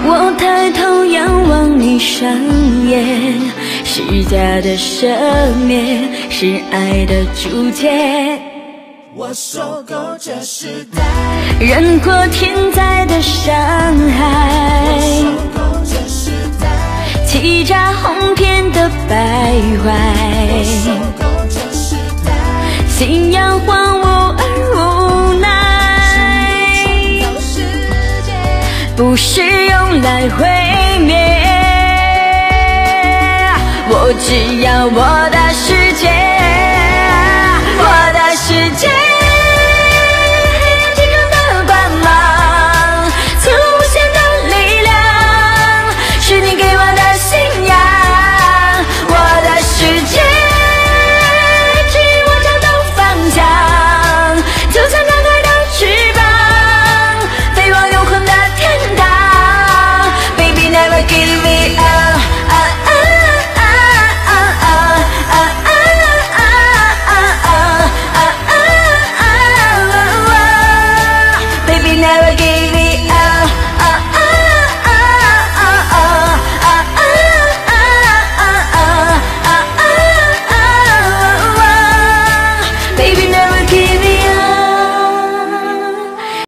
我抬头仰望你双眼，是假的赦免，是爱的注解。 我受够这时代人过天灾的伤害， 受够这时代欺诈哄骗的败坏， 受够这时代信仰荒芜而无奈，不是用来毁灭。我只要我的世界，我的世界。Never give